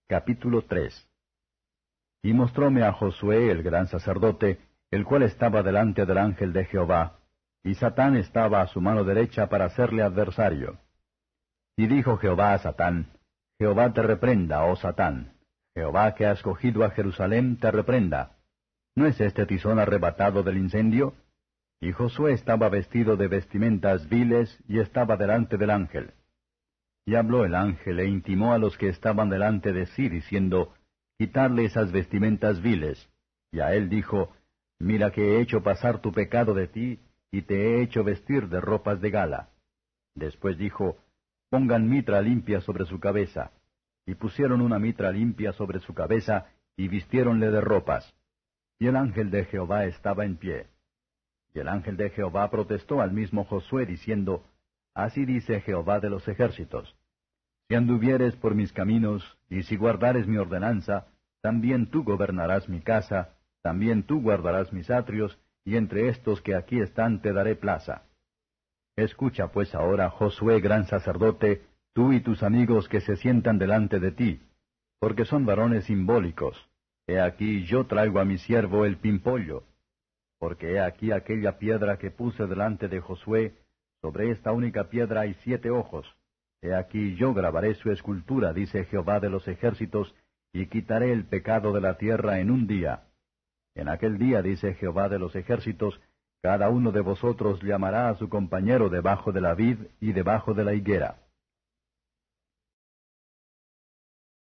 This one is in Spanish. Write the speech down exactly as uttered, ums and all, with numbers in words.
Capítulo tres. Y mostróme a Josué el gran sacerdote, el cual estaba delante del ángel de Jehová, y Satán estaba a su mano derecha para serle adversario. Y dijo Jehová a Satán, Jehová te reprenda, oh Satán, Jehová que ha escogido a Jerusalén te reprenda. ¿No es este tizón arrebatado del incendio? Y Josué estaba vestido de vestimentas viles, y estaba delante del ángel. Y habló el ángel e intimó a los que estaban delante de sí, diciendo, Quitadle esas vestimentas viles. Y a él dijo, Mira que he hecho pasar tu pecado de ti, y te he hecho vestir de ropas de gala. Después dijo, Pongan mitra limpia sobre su cabeza. Y pusieron una mitra limpia sobre su cabeza, y vistiéronle de ropas. Y el ángel de Jehová estaba en pie. Y el ángel de Jehová protestó al mismo Josué, diciendo, Así dice Jehová de los ejércitos, Si anduvieres por mis caminos, y si guardares mi ordenanza, también tú gobernarás mi casa, también tú guardarás mis atrios, y entre estos que aquí están te daré plaza. Escucha pues ahora, Josué gran sacerdote, tú y tus amigos que se sientan delante de ti, porque son varones simbólicos. He aquí yo traigo a mi siervo el pimpollo, porque he aquí aquella piedra que puse delante de Josué, sobre esta única piedra hay siete ojos. He aquí yo grabaré su escultura, dice Jehová de los ejércitos, y quitaré el pecado de la tierra en un día. En aquel día, dice Jehová de los ejércitos, cada uno de vosotros llamará a su compañero debajo de la vid y debajo de la higuera.